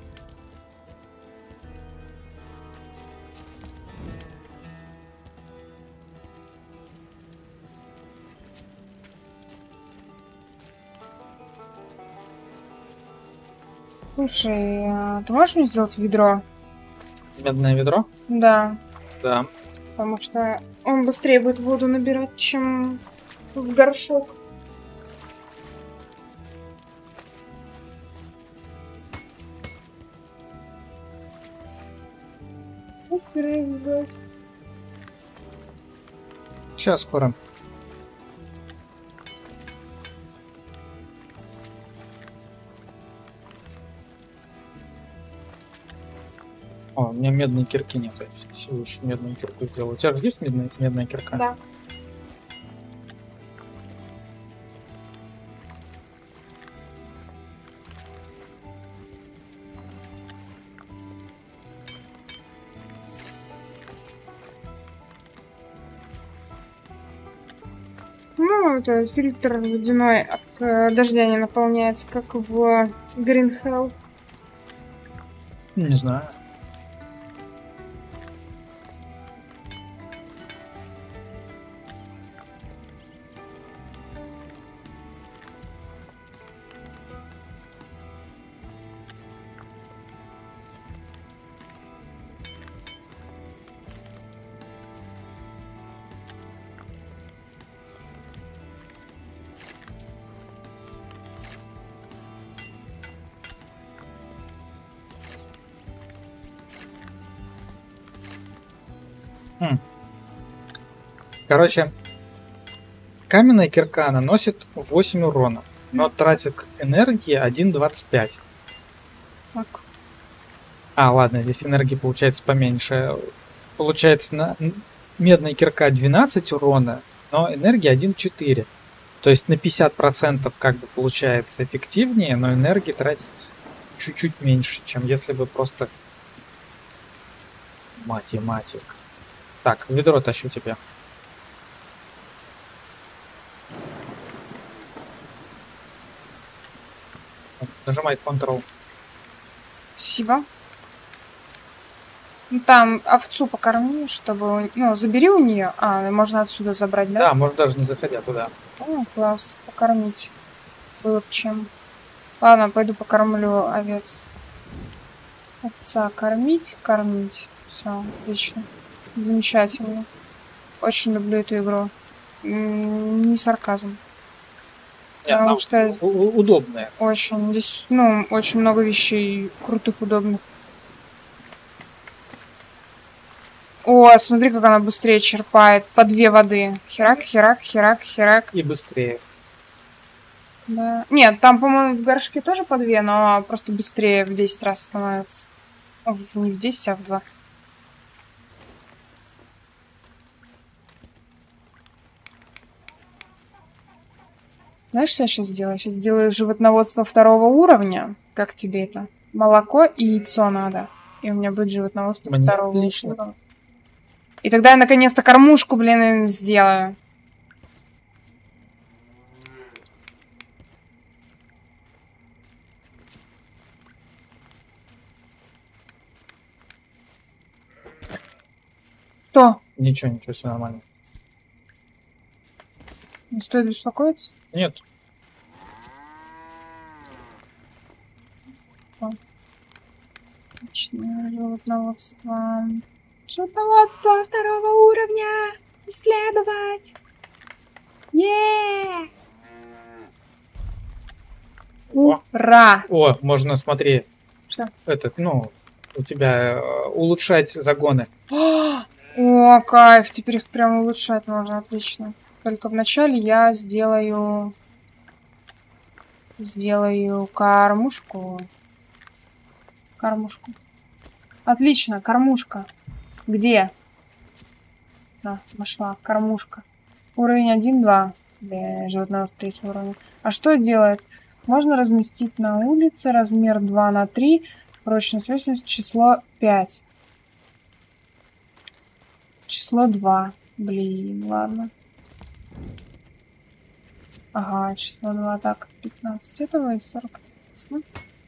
Слушай, а ты можешь мне сделать ведро? Медное ведро? Да. Да. Потому что он быстрее будет воду набирать, чем в горшок. Сейчас скоро. О, у меня медной кирки нет. Я лучше медную кирку сделаю. У тебя же есть медная, медная кирка? Да. Ну, это фильтр водяной от э, дождя не наполняется, как в Green Hell. Не знаю. Хм. Короче, каменная кирка наносит восемь урона, но тратит энергии один двадцать пять. Так. А, ладно, здесь энергии получается поменьше. Получается, на медная кирка двенадцать урона, но энергия один четыре. То есть на пятьдесят процентов как бы получается эффективнее, но энергии тратить чуть-чуть меньше, чем если бы просто... Математик. Так, ведро тащу тебе. Нажимай контрол. Спасибо. Ну, там овцу покорми, чтобы... Ну, забери у нее. А, можно отсюда забрать, да? Да, может даже не заходя туда. О, класс. Покормить. Было бы чем. Ладно, пойду покормлю овец. Овца кормить, кормить. Все, отлично. Замечательно. Очень люблю эту игру. М, Не сарказм. Нет, Потому нам что у- у- удобная. очень здесь, ну, очень много вещей крутых, удобных. О, смотри, как она быстрее черпает. По две воды. Херак, херак, херак, херак. И быстрее. Да. Нет, там, по-моему, в горшке тоже по две, но просто быстрее в десять раз становится. В- Не в десять, а в два. Знаешь, что я сейчас сделаю? Сейчас сделаю животноводство второго уровня. Как тебе это? Молоко и яйцо надо. И у меня будет животноводство Мне второго отлично. уровня. И тогда я наконец-то кормушку, блин, сделаю. Что? Ничего, ничего, все нормально. Не стоит беспокоиться? Нет. Отлично, животноводство. Животноводство второго уровня. Исследовать. Е! О, Ура! о, можно, смотри, Что? этот, ну, у тебя э, улучшать загоны. О, кайф, теперь их прям улучшать можно, отлично. Только вначале я сделаю... Сделаю кормушку. Кормушку. Отлично, кормушка. Где? Да, нашла, кормушка. Уровень один, два. Да, животного с третьего уровня. А что делает? Можно разместить на улице, размер два на три, прочность восемьдесят, число пять. Число два. Блин, ладно. Ага, число два, так, пятнадцать этого и сорок. Ясно.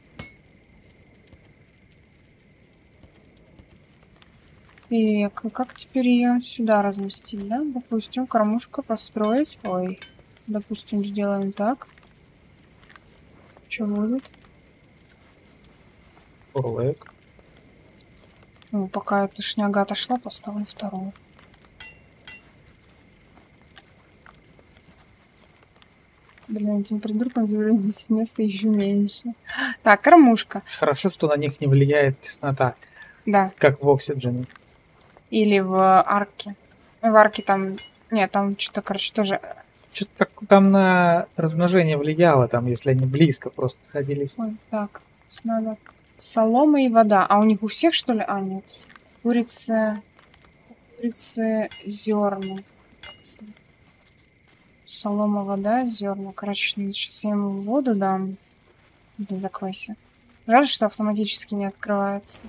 И как теперь ее сюда разместить, да? Допустим, кормушка построить. Ой, допустим, сделаем так. Что будет? Урлэк. Ну, пока эта шняга отошла, поставлю вторую. Блин, этим придуркам здесь места еще меньше. Так, кормушка. Хорошо, что на них не влияет теснота. Да. Как в Oxygen. Или в арке. В арке там... Нет, там что-то, короче, тоже... Что-то там на размножение влияло, там, если они близко просто находились. Ой, так, надо... Солома и вода. А у них у всех, что ли? А, нет. Курица... Курица, зерна. Солома, вода, зерна. Короче, сейчас я ему воду дам. Блин, закройся. Жаль, что автоматически не открывается.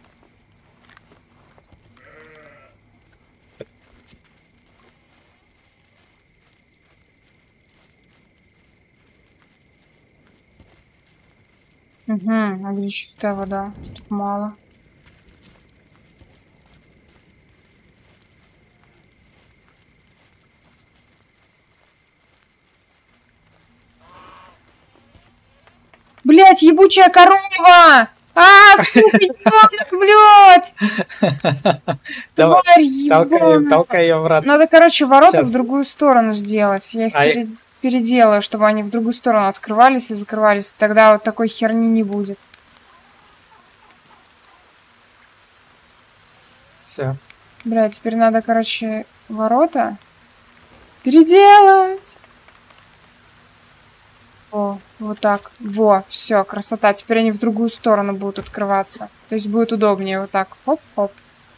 Угу, а где чистая вода? Тут мало. Блять, ебучая корова! А, сука, блядь! Тварь ебаная. Толкай ее в врата. Надо, короче, ворота в другую сторону сделать. Я их пере... переделаю, чтобы они в другую сторону открывались и закрывались. Тогда вот такой херни не будет. Все. Бля, теперь надо, короче, ворота переделать. О, вот так. Во, все, красота. Теперь они в другую сторону будут открываться. То есть будет удобнее вот так. Хоп-хоп.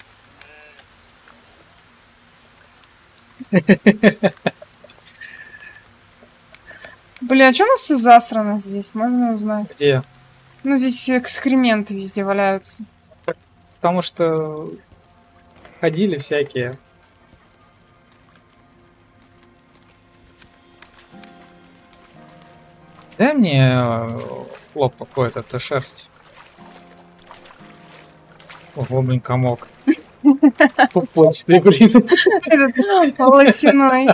Бля, а что у нас все засрано здесь? Можно узнать? Где? Ну, здесь экскременты везде валяются. Потому что ходили всякие. Дай мне лоб какой-то, это шерсть. Ого, блин, комок. Пупочный, блин. Этот волосяной.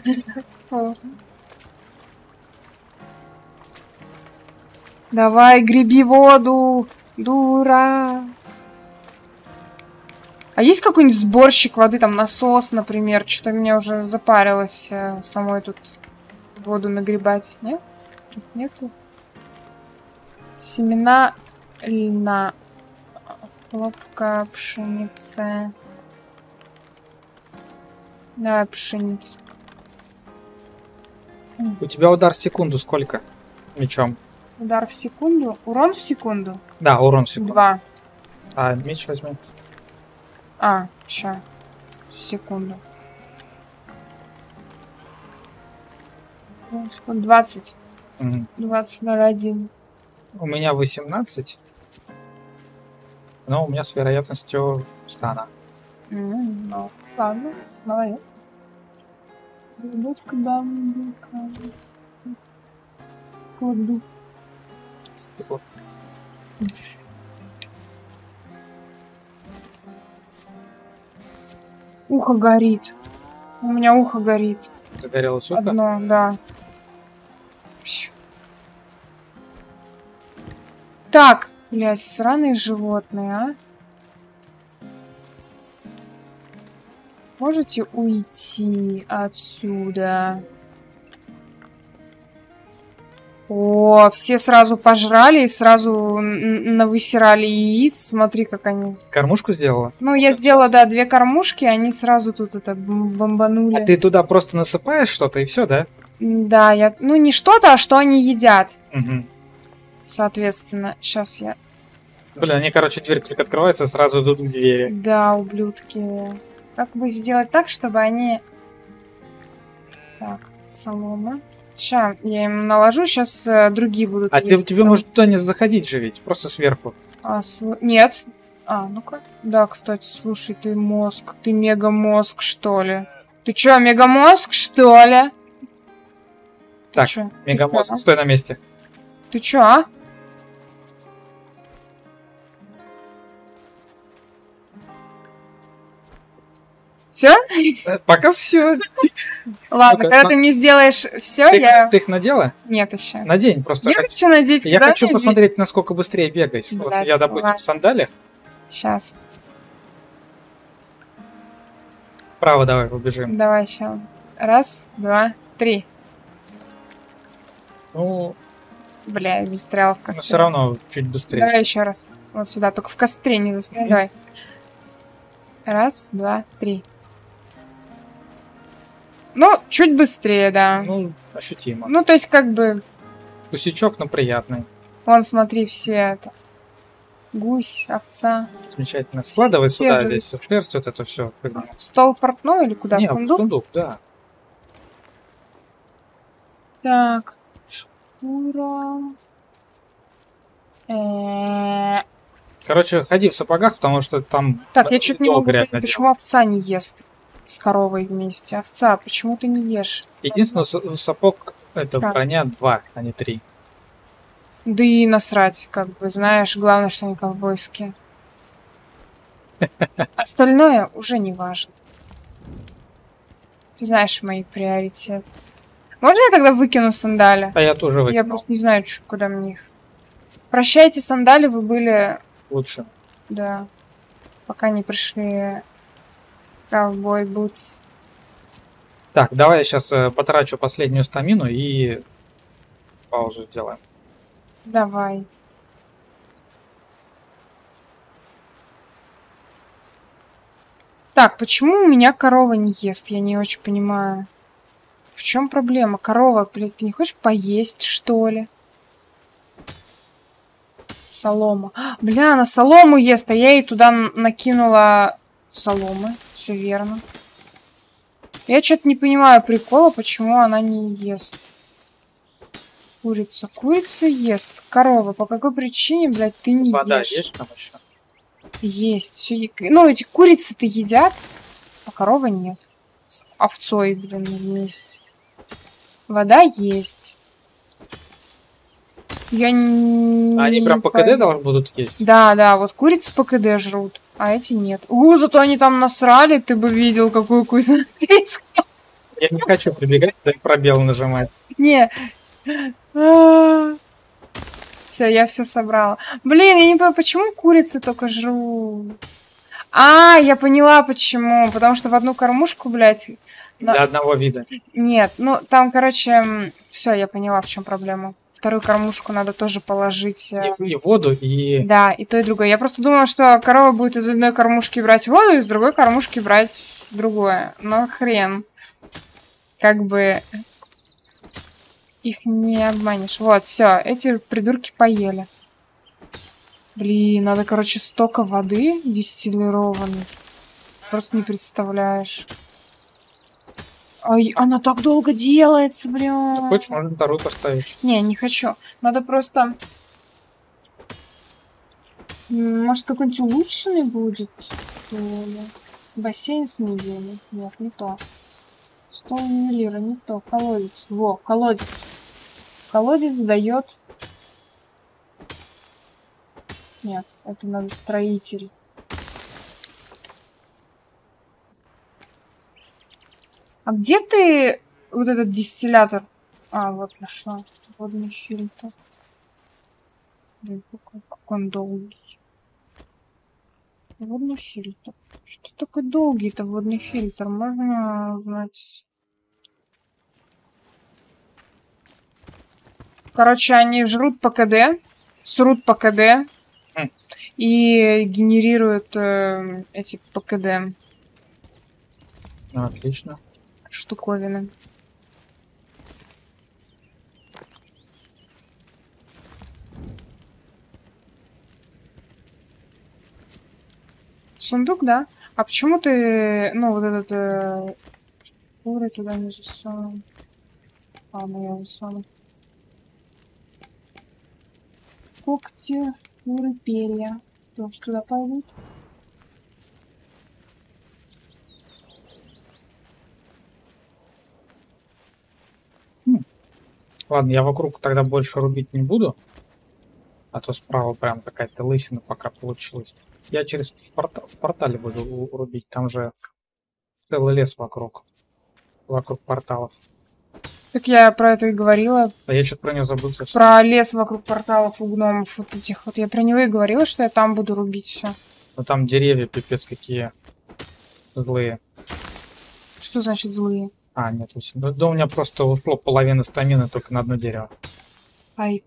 Давай, греби воду, дура. А есть какой-нибудь сборщик воды, там насос, например? Что-то меня уже запарилось э, самой тут воду нагребать. Нет? Тут нету. Семена льна. Хлопка, пшеница. Давай пшеницу. У тебя удар в секунду сколько? Мечом. Удар в секунду. Урон в секунду? Да, урон в секунду. Два. А, меч возьми. А, ща. Секунду. двадцать. Угу. двадцать ноль один. У меня восемнадцать. Но у меня с вероятностью стана. Mm, ну, ладно, молодец. Дочка, дамочка. Кладу. Стекло. Ухо горит. У меня ухо горит. Загорелось ухо? Одно, да. Так, блядь, сраные животные, а? Можете уйти отсюда? О, все сразу пожрали и сразу навысирали яиц. Смотри, как они... Кормушку сделала? Ну, я сделала, да, две кормушки, они сразу тут это бомбанули. А ты туда просто насыпаешь что-то и все, да? Да, я... Ну, не что-то, а что они едят. Угу. Соответственно, сейчас я... Блин, они, короче, дверь только открывается, сразу идут к двери. Да, ублюдки. Как бы сделать так, чтобы они... Так, Солома. Сейчас я им наложу, сейчас э, другие будут. А ты, тебе сам... может туда не заходить же ведь, просто сверху. А, св... Нет. А, ну-ка. Да, кстати, слушай, ты мозг. Ты мегамозг, что ли? Ты чё, мегамозг, что ли? Ты Так, чё? мегамозг, Ты чё, стой на месте. Ты чё, а? Все? Пока все. Ладно, Ну-ка, когда см- ты мне сделаешь все, Ты, их- я... ты их надела? Нет еще. Надень, просто Я хот- хочу надеть, я когда хочу мне посмотреть, насколько быстрее бегаешь. Вот Блядь, я, допустим, ладно. в сандалиях. Сейчас. Вправо давай убежим. Давай еще. Раз, два, три. Ну, Бля, я застряла в но костре. все равно чуть быстрее. Давай еще раз. Вот сюда, только в костре не застряй. Мгм. Давай. Раз, два, три. Ну, чуть быстрее, да. Ну, ощутимо. Ну, то есть, как бы, Кусячок, но приятный. вон, смотри, все это. Гусь, овца. Замечательно. Складывай Все сюда же- весь шерсть, вот это все. В стол портной или куда? Не, В в сундук? сундук, да. Так. Шкура. Э, Короче, ходи в сапогах, потому что там Так, я чуть не долго могу реально понять, делать. почему овца не ест с коровой вместе. Овца, почему ты не ешь? Единственное, с- у сапог это Так. броня два, а не три. Да и насрать, как бы, знаешь, главное, что они ковбойские. Остальное уже не важно. Ты знаешь мои приоритеты. Можно я тогда выкину сандали? А я тоже Я выкинул. просто не знаю, чё- куда мне их. Прощайте, сандали, вы были, Лучше. да, пока не пришли ковбой бутс. Так, давай я сейчас потрачу последнюю стамину и паузу сделаем. Давай. Так, почему у меня корова не ест? Я не очень понимаю. В чем проблема? Корова, блядь, ты не хочешь поесть, что ли? Солома. А, бля, она солому ест, а я ей туда н- накинула соломы. Все верно. Я что-то не понимаю прикола, почему она не ест. Курица. Курица ест. Корова. По какой причине, блядь, ты не Вода ешь? есть там еще? Есть. Все. Ну, эти курицы-то едят, а корова нет. С овцой, блин, вместе. Вода есть. Я не... А они прям по КД должны будут есть? Да, да, вот курицы по КД жрут, а эти нет. У, зато они там насрали, ты бы видел, какую курицу. Я не хочу прибегать, да и пробел нажимать. Не. Все, я все собрала. Блин, я не понимаю, почему курицы только жрут? А, я поняла почему. Потому что в одну кормушку, блядь. на- Для одного вида. Нет, ну там, короче, все, я поняла, в чем проблема. Вторую кормушку надо тоже положить. э, И, и воду, и... Да, и то, и другое. Я просто думала, что корова будет из одной кормушки брать воду, из другой кормушки брать другое. Но хрен. Как бы их не обманешь. Вот, все, эти придурки поели. Блин, надо, короче, столько воды дистиллированной. Просто не представляешь. Ай, она так долго делается, блин. Хочешь, можно вторую поставить. Не, не хочу. Надо просто... М, Может, какой-нибудь улучшенный будет? Что ли? Бассейн с мидиями. Нет, не то. Стол нивелира, не то. Колодец. Во, колодец. Колодец дает... Нет, это надо строитель. А где ты вот этот дистиллятор? А, вот нашла. Водный фильтр. Блин, какой, какой он долгий. Водный фильтр. Что такой долгий-то водный фильтр? Можно узнать. Короче, они жрут по КД, срут по КД Хм. и генерируют э, эти по КД Ну, отлично. штуковины. Сундук, да? А почему ты, ну, вот этот э, шкуры туда не засунул? Ладно, я высуну. Когти, шкуры, перья. Тоже туда пойдут. Хм. Ладно, я вокруг тогда больше рубить не буду. А то справа прям какая-то лысина пока получилась. Я через в, порта в портале буду рубить. Там же целый лес вокруг. Вокруг порталов. Так я про это и говорила. А я что-то про него забыл совсем. Про лес вокруг порталов у гномов вот этих вот. Я про него и говорила, что я там буду рубить все. Ну там деревья пипец какие злые. Что значит злые? А, нет, ну, да у меня просто ушло половина стамины только на одно дерево. Ай.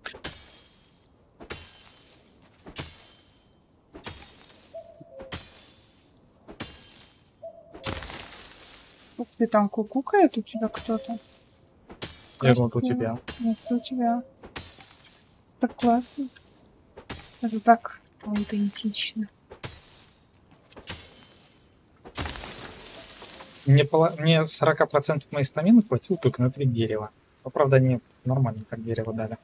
Ух ты, там кукукает у тебя кто-то? Я думал, у тебя. Нет, у тебя. Так классно. Это так аутентично. Мне, поло... Мне сорок процентов моей стамины хватило только на три дерева. Но, правда, они нормально как дерево дали.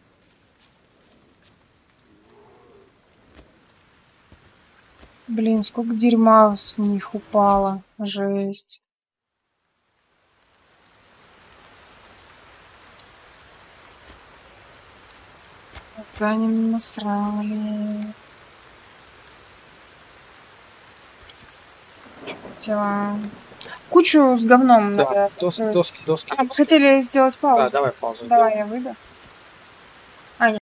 Блин, сколько дерьма с них упало. Жесть. Когда они насрали. Хотела... Кучу с говном Да, надо. доски, доски, доски. А, вы хотели сделать паузу? Да, давай паузу. Давай, сделаем. я выйду.